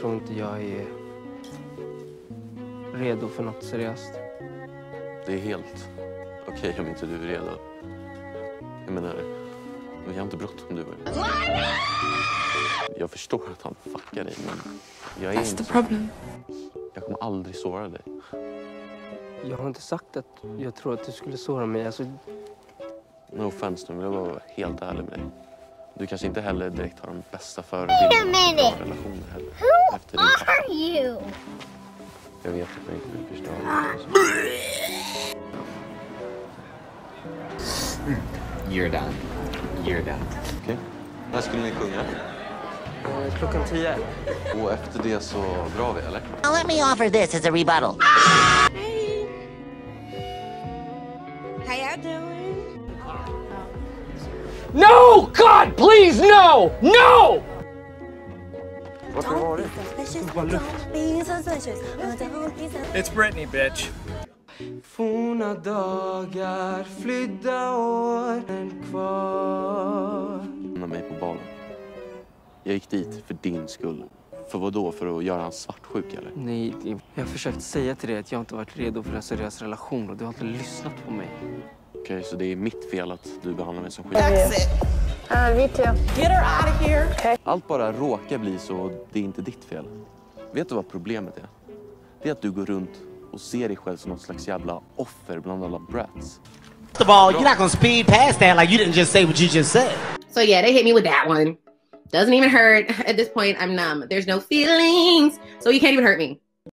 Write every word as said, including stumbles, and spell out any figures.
tror inte jag är redo för något seriöst. Det är helt okej okay om inte du är redo. Jag menar, vi har inte bråttom du. Jag förstår att han fuckar dig, men jag är That's inte the problem. Jag kommer aldrig såra dig. Jag har inte sagt att jag tror att du skulle såra mig. Alltså... No offense nu, men jag var helt ärlig med dig. Du kanske inte heller direkt har de bästa förebilderna för relationer heller. Who efter din pappa. are you? Jag vet att jag inte vill förstöra. Mm. You're done. You're done. Okej. Okay. När skulle ni sjunga? Eh, klockan tio. Och efter det så drar vi, eller? Now let me offer this as a rebuttal. Hey. How y'all doing? No! God, please, no! No! Vart har du varit? It's Britney, bitch. Forna dagar, flydda åren kvar. Med mig på balen. Jag gick dit för din skull. För vad då? För att göra han svartsjuk, eller? Nej, jag har försökt säga till dig att jag inte varit redo för en seriös relation och du har inte lyssnat på mig. Okej, okay, så det är mitt fel att du behandlar mig som skit. Exit. Uh, me too. Get her out of here. Okay. Allt bara råkar bli så, det är inte ditt fel. Vet du vad problemet är? Det är att du går runt och ser dig själv som något slags jävla offer bland alla brats. First of all, you're not gonna speed past that like you didn't just say what you just said. So yeah, they hit me with that one. Doesn't even hurt. At this point, I'm numb. There's no feelings, so you can't even hurt me.